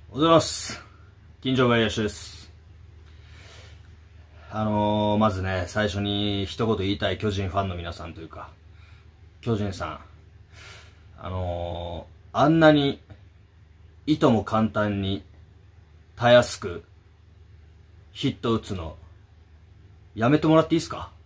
おはようございます。金城外野手です。まずね、最初に一言言いたい巨人ファンの皆さんというか、巨人さん、あんなに、いとも簡単に、たやすく、ヒット打つの、やめてもらっていいですか？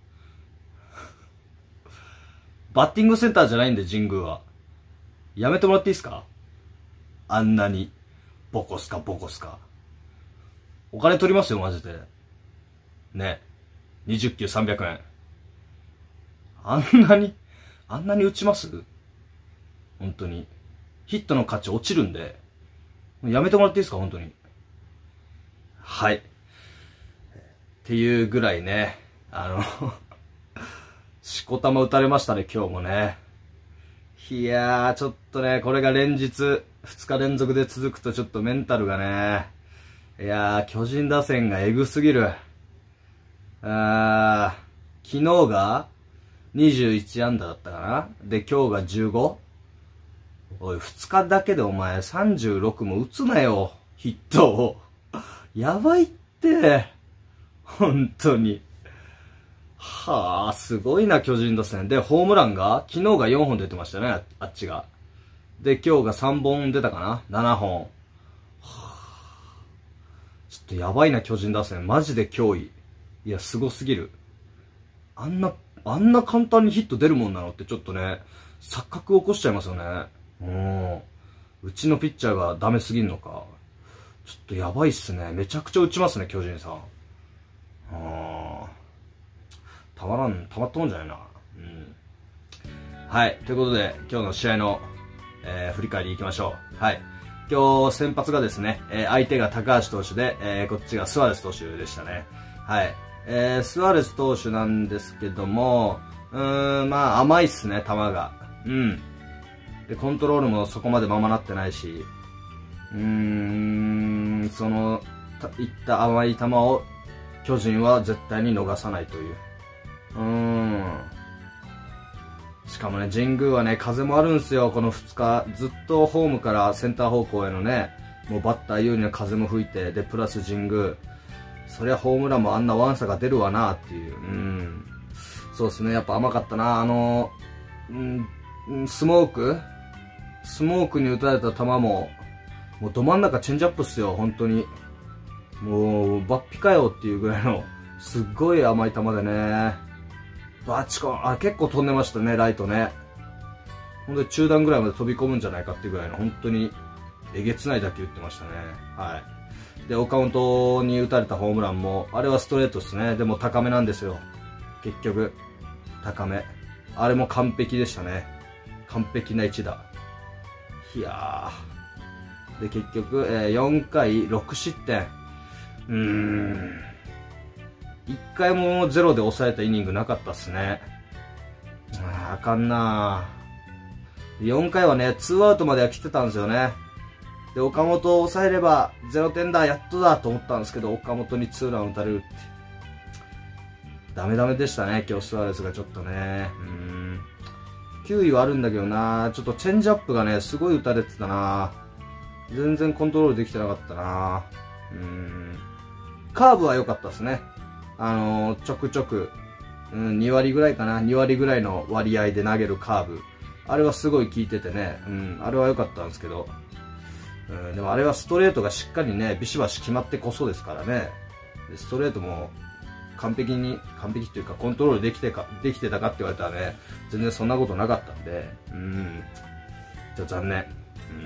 バッティングセンターじゃないんで、神宮は。やめてもらっていいですか？あんなに。ボコスカ。お金取りますよ、マジで。ね。20球300円。あんなに打ちます？本当に。ヒットの価値落ちるんで、やめてもらっていいですか、本当に。はい。っていうぐらいね、しこたま打たれましたね、今日もね。いやー、ちょっとね、これが連日、2日連続で続くとちょっとメンタルがね、いやー、巨人打線がエグすぎる。昨日が21安打だったかな？で、今日が 15？ おい、2日だけでお前36も打つなよ、ヒットを。やばいって、本当に。はあ、すごいな、巨人打線。で、ホームランが、昨日が4本出てましたね、あっちが。で、今日が3本出たかな ?7 本。はあ、ちょっとやばいな、巨人打線。マジで脅威。いや、すごすぎる。あんな簡単にヒット出るもんなのってちょっとね、錯覚起こしちゃいますよね。うちのピッチャーがダメすぎんのか。ちょっとやばいっすね。めちゃくちゃ打ちますね、巨人さん。たまったもんじゃないな。はい。ということで、今日の試合の、振り返りいきましょう。はい。今日、先発がですね、相手が高橋投手で、こっちがスアレス投手でしたね。はい。スアレス投手なんですけども、まあ、甘いっすね、球が。で、コントロールもそこまでままなってないし、いった甘い球を、巨人は絶対に逃さないという。しかもね、神宮はね、風もあるんすよ、この2日。ずっとホームからセンター方向へのね、もうバッター有利な風も吹いて、で、プラス神宮。そりゃホームランもあんなワンサが出るわなっていう。そうですね、やっぱ甘かったな。スモークに打たれた球も、もうど真ん中チェンジアップっすよ、本当に。もう、バッピかよっていうぐらいの、すっごい甘い球でね。結構飛んでましたね、ライトね。ほんで中段ぐらいまで飛び込むんじゃないかっていうぐらいの、本当に、えげつない打球打ってましたね。はい。で、岡本に打たれたホームランも、あれはストレートですね。でも高めなんですよ。結局、高め。あれも完璧でしたね。完璧な一打。いやー。で、結局、4回6失点。1回もゼロで抑えたイニングなかったっすね。あかんなぁ。4回はね、2アウトまでは来てたんですよね。で、岡本を抑えれば0点だ、やっとだと思ったんですけど、岡本にツーラン打たれるって。ダメでしたね、今日スアレスがちょっとね。球威はあるんだけどな、ちょっとチェンジアップがね、すごい打たれてたな。全然コントロールできてなかったな。カーブは良かったですね。ちょくちょく、2割ぐらいかな。2割ぐらいの割合で投げるカーブ。あれはすごい効いててね。あれは良かったんですけど。でもあれはストレートがしっかりね、ビシバシ決まってこそですからね。でストレートも完璧っていうかコントロールできてたかって言われたらね、全然そんなことなかったんで、ちょっと残念。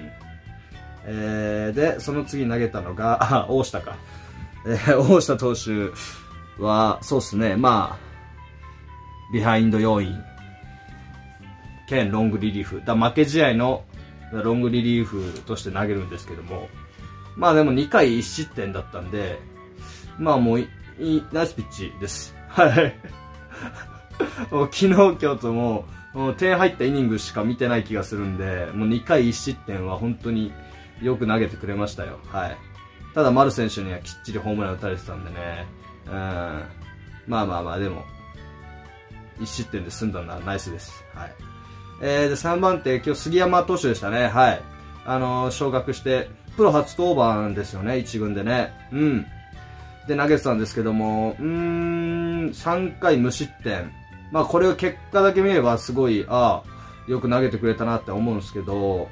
で、その次投げたのが、大下か。大下投手は、そうですね、まあ、ビハインド要因、兼ロングリリーフ。負け試合のロングリリーフとして投げるんですけども、まあでも2回1失点だったんで、まあもうナイスピッチです。はい。もう昨日、今日ともう点入ったイニングしか見てない気がするんで、もう2回1失点は本当によく投げてくれましたよ。はい。ただ丸選手にはきっちりホームラン打たれてたんでね。まあでも、1失点で済んだのはナイスです。はい。で、3番手、今日杉山投手でしたね。はい。 昇格して、プロ初登板ですよね、一軍でね。うん。で、投げてたんですけども、3回無失点。まあ、これを結果だけ見れば、すごい、よく投げてくれたなって思うんですけど、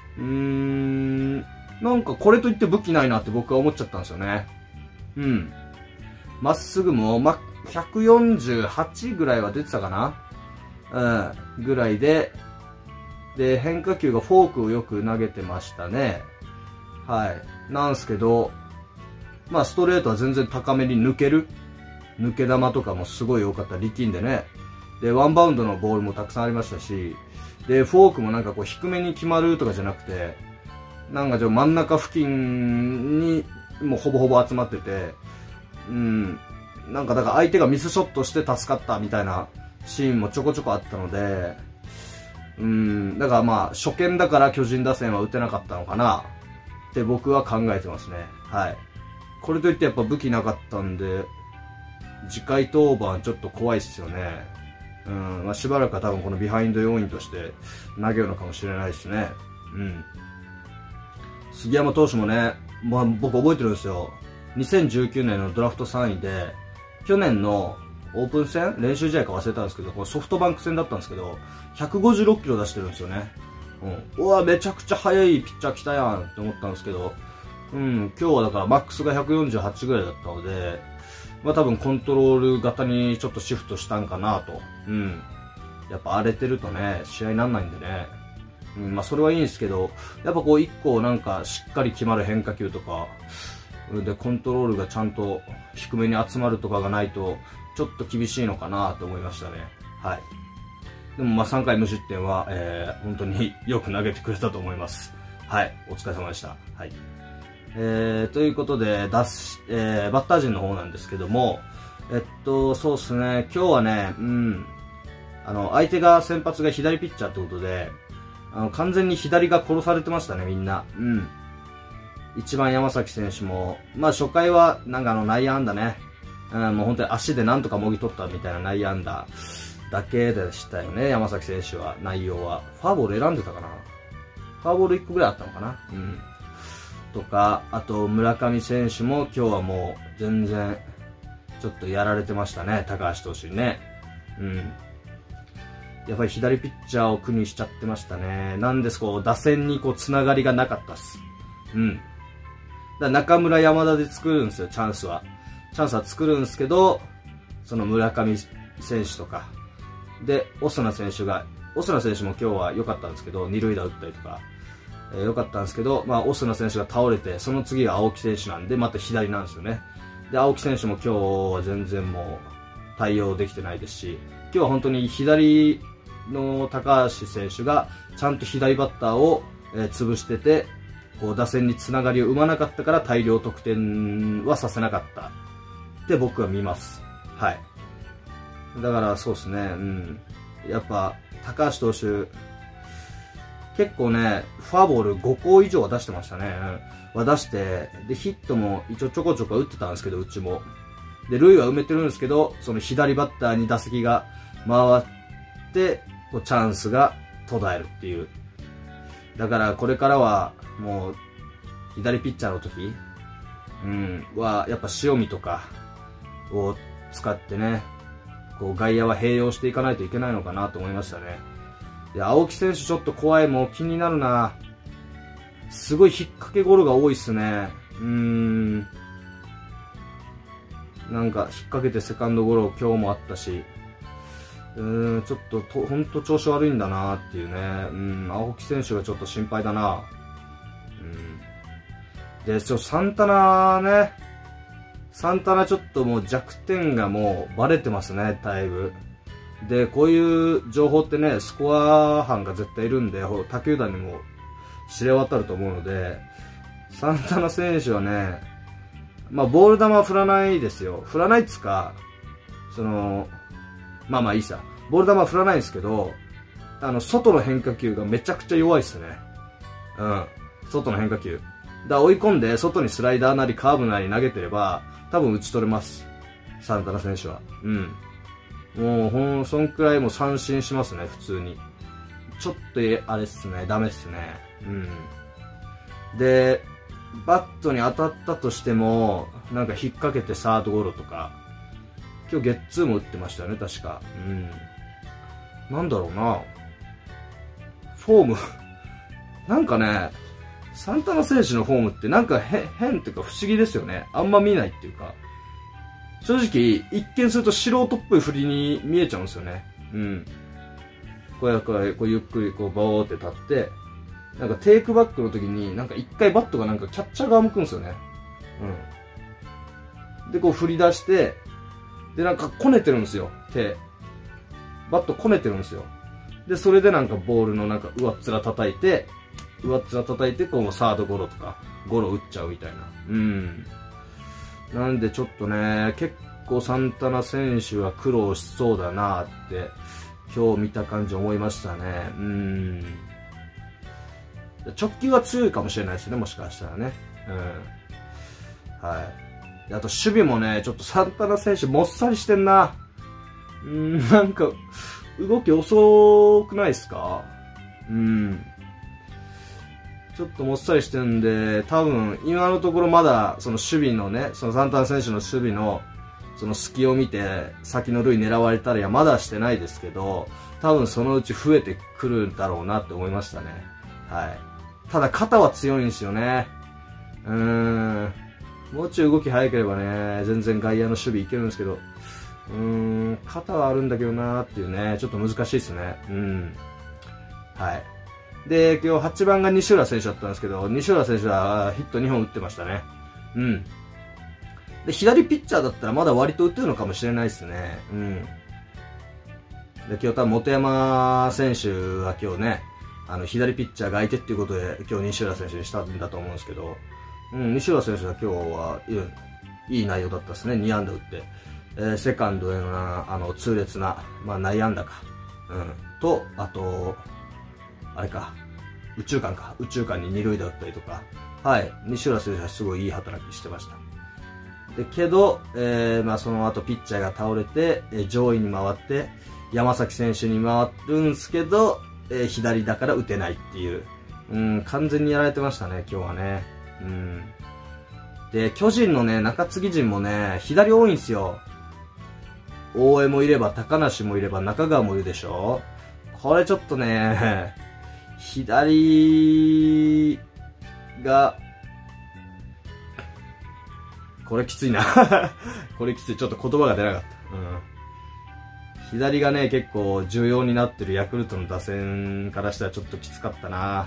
なんかこれといって武器ないなって僕は思っちゃったんですよね。うん。まっすぐも、148ぐらいは出てたかな、ぐらいで、変化球がフォークをよく投げてましたね。はい。なんすけど、まあストレートは全然高めに抜け球とかもすごい多かった。力んでね。で、ワンバウンドのボールもたくさんありましたし、で、フォークもなんかこう低めに決まるとかじゃなくて、なんか真ん中付近にもうほぼほぼ集まってて、なんかだから相手がミスショットして助かったみたいなシーンもちょこちょこあったので、だからまあ初見だから巨人打線は打てなかったのかなって僕は考えてますね。はい。これといってやっぱ武器なかったんで、次回登板ちょっと怖いっすよね。まあしばらくは多分このビハインド要員として投げるのかもしれないですね。杉山投手もね、まあ僕覚えてるんですよ。2019年のドラフト3位で、去年のオープン戦練習試合か忘れたんですけど、これソフトバンク戦だったんですけど、156キロ出してるんですよね。うわ、めちゃくちゃ速いピッチャー来たやんって思ったんですけど、今日はだからマックスが148ぐらいだったので、まあ多分コントロール型にちょっとシフトしたんかなと。やっぱ荒れてるとね、試合になんないんでね。まあそれはいいんですけど、やっぱこう一個なんかしっかり決まる変化球とか、でコントロールがちゃんと低めに集まるとかがないと、ちょっと厳しいのかなと思いましたね。はい。でもまあ3回無失点は、本当によく投げてくれたと思います。はい。お疲れ様でした。はい。ということで、バッター陣の方なんですけども、そうですね、今日はね、相手が先発が左ピッチャーってことで、完全に左が殺されてましたね、みんな。一番山崎選手も、まあ初回はなんか内野安打ね、もう本当に足でなんとかもぎ取ったみたいな内野安打だけでしたよね、山崎選手は、内容は。フォアボール選んでたかな、フォアボール1個ぐらいあったのかな、とか、あと村上選手も今日はもう全然ちょっとやられてましたね、高橋投手にね。やっぱり左ピッチャーを苦にしちゃってましたね。なんですこう打線にこうつながりがなかったっす。だ中村山田で作るんですよ、チャンスは作るんですけど、その村上選手とかでオスナ選手も今日は良かったんですけど、二塁打打ったりとか良かったんですけど、まあオスナ選手が倒れて、その次が青木選手なんでまた左なんですよね。で青木選手も今日は全然もう対応できてないですし、今日は本当に左の高橋選手がちゃんと左バッターを潰してて、こう打線につながりを生まなかったから大量得点はさせなかったって僕は見ます。はい。だからそうですね、やっぱ高橋投手結構ね、フォアボール5個以上は出してましたね。出して、でヒットも一応ちょこちょこ打ってたんですけど、うちもで塁は埋めてるんですけど、その左バッターに打席が回ってこうチャンスが途絶えるっていう。だからこれからはもう左ピッチャーの時、はやっぱ塩見とかを使ってね、こう外野は併用していかないといけないのかなと思いましたね。で青木選手ちょっと怖い、もう気になるな。すごい引っ掛けゴロが多いっすね。なんか引っ掛けてセカンドゴロ今日もあったし、ちょっと本当調子悪いんだなっていうね。青木選手がちょっと心配だな。でサンタナちょっともう弱点がもうバレてますね、だいぶ。でこういう情報ってね、スコア班が絶対いるんで、他球団にも知れ渡ると思うので、サンタナ選手はね、まあボール球は振らないですよ。振らないっつか、まあいいさ、ボール球は振らないんですけど、外の変化球がめちゃくちゃ弱いっすね。外の変化球だ、追い込んで外にスライダーなりカーブなり投げてれば多分打ち取れます、サンタナ選手は。もうそんくらいもう三振しますね、普通に。ちょっとあれっすね、ダメっすね。 で、バットに当たったとしても、なんか引っ掛けてサードゴロとか、今日ゲッツーも打ってましたよね、確か。なんだろうな。フォーム。なんかね、サンタナ選手のフォームってなんか変っていうか不思議ですよね。あんま見ないっていうか。正直、一見すると素人っぽい振りに見えちゃうんですよね。こうゆっくりこうバーって立って、なんかテイクバックの時に、なんか一回バットがなんかキャッチャー側向くんですよね。で、こう振り出して、で、なんかこねてるんですよ、手。バットこねてるんですよ。で、それでなんかボールのなんか上っ面叩いて、こうサードゴロとか、ゴロ打っちゃうみたいな。なんでちょっとね、結構サンタナ選手は苦労しそうだなって、今日見た感じ思いましたね。直球は強いかもしれないですね、もしかしたらね。はい。あと守備もね、ちょっとサンタナ選手もっさりしてんな。なんか、動き遅くないですか？ちょっともっさりしてるんで、多分、今のところまだ、その守備のね、そのサンタナ選手の守備の、その隙を見て、先の塁狙われたら、いや、まだしてないですけど、多分そのうち増えてくるんだろうなって思いましたね。はい。ただ、肩は強いんですよね。もうちょい動き早ければね、全然外野の守備いけるんですけど、肩はあるんだけどなーっていうね、ちょっと難しいですね。はい。で、今日8番が西浦選手だったんですけど、西浦選手はヒット2本打ってましたね。で、左ピッチャーだったらまだ割と打てるのかもしれないですね。で、今日多分本山選手は今日ね、左ピッチャーが相手っていうことで今日西浦選手にしたんだと思うんですけど、西浦選手は今日はいい内容だったですね。2安打打って。セカンドへの痛烈な、内野安打か。と、あと、あれか、宇宙間に二塁打打ったりとか、はい、西浦選手はすごいいい働きしてました。で、けど、その後ピッチャーが倒れて、上位に回って、山崎選手に回るんですけど、左だから打てないっていう、完全にやられてましたね、今日はね。で、巨人のね、中継ぎ陣もね、左多いんですよ。大江もいれば、高梨もいれば、中川もいるでしょ。これちょっとね、左が、これきついな。これきつい。ちょっと言葉が出なかった。左がね、結構重要になってるヤクルトの打線からしたらちょっときつかったな。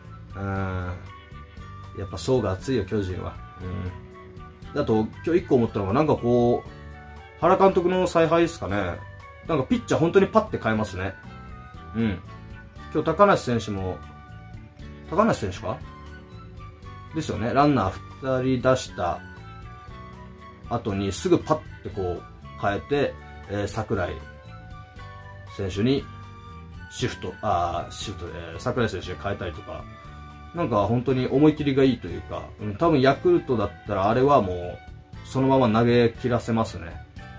やっぱ層が厚いよ、巨人は。あと、今日一個思ったのが、なんかこう、原監督の采配ですかね。なんかピッチャー本当にパッて変えますね。今日高梨選手も、高梨選手かですよね。ランナー2人出した後にすぐパッてこう変えて、櫻井選手に櫻井選手に変えたりとか、なんか本当に思い切りがいいというか、多分ヤクルトだったらあれはもうそのまま投げ切らせますね。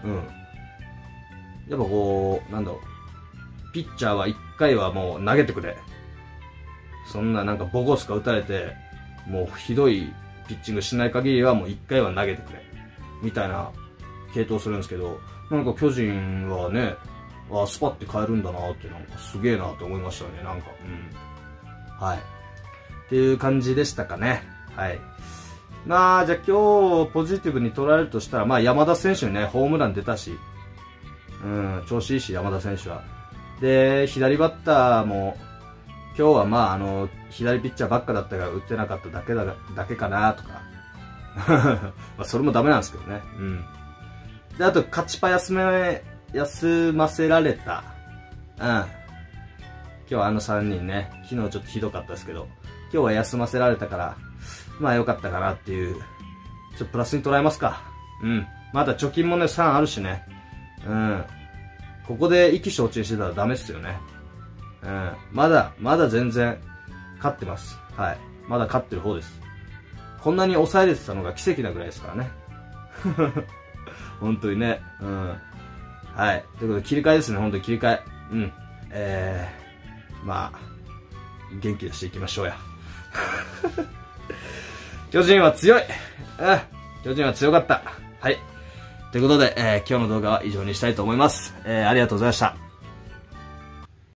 やっぱこう、なんだろう、ピッチャーは1回はもう投げてくれ。そんななんかボコスカ打たれて、もうひどいピッチングしない限りはもう1回は投げてくれ。みたいな系統するんですけど、なんか巨人はね、スパって変えるんだなって、なんかすげえなって思いましたね、なんか。はい。っていう感じでしたかね。はい。じゃあ今日ポジティブに捉えるとしたら、山田選手にね、ホームラン出たし、調子いいし、山田選手は。で、左バッターも、今日は左ピッチャーばっかだったから打ってなかっただけかなとか。それもダメなんですけどね。で、あと、勝ちパ休ませられた。今日は3人ね、昨日ちょっとひどかったですけど、今日は休ませられたから、良かったかなっていう、ちょっとプラスに捉えますか。まだ貯金もね、3あるしね。ここで意気消沈してたらダメっすよね。まだ全然、勝ってます。はい。まだ勝ってる方です。こんなに抑えれてたのが奇跡なぐらいですからね。本当にね。はい。ということで、切り替えですね。本当に切り替え。元気出していきましょうや。 巨人は強い。巨人は強かった。はい。ということで、今日の動画は以上にしたいと思います。ありがとうございました。